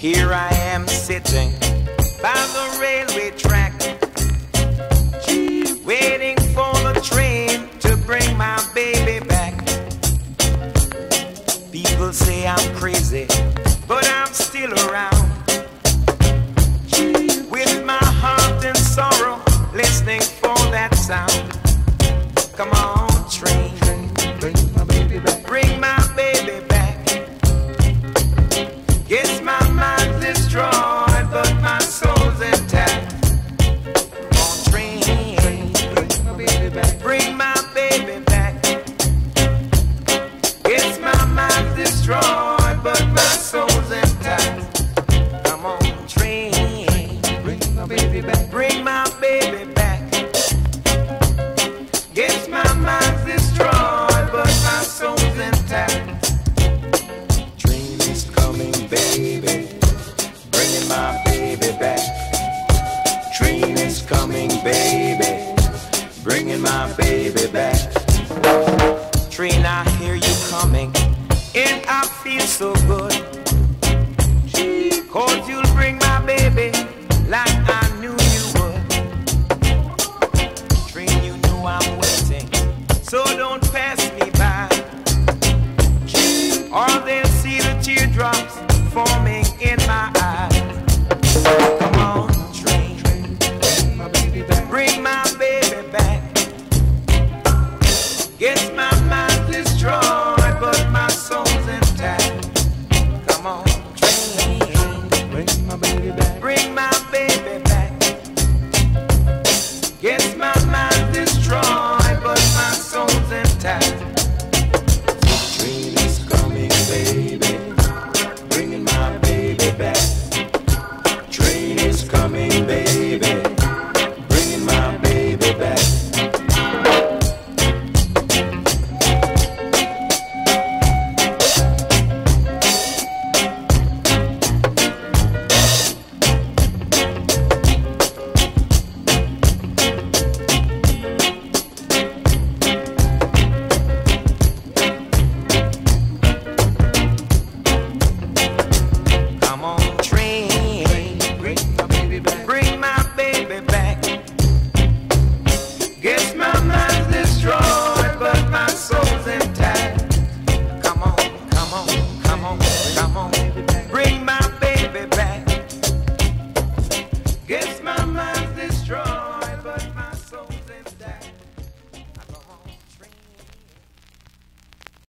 Here I am sitting by the railway track, waiting for the train to bring my baby back. People say I'm crazy, but I'm still around, with my heart in sorrow, listening for that sound. Come on, train, bring my baby back. Bring my baby back. Yes, my mind's destroyed, but my soul's intact. Come on, train, bring my baby back. Bring my baby back. Yes, my mind's destroyed, but my soul's intact. Come on, train, bring my baby back. Bring my baby back. Yes, my mind's destroyed, but my soul's intact. Train is coming, baby, bringing my baby back. Train is coming, baby, bringing my baby back. Train, I hear you coming, and I feel so good. 'Cause you'll bring my baby like I knew you would. Train, you know I'm waiting, so don't pass me by, or they'll see the teardrops forming in my eyes. Come on, train, bring my baby back. Bring my baby back. Yes, my mind's destroyed, but my soul's intact. Come on, train, bring my baby back.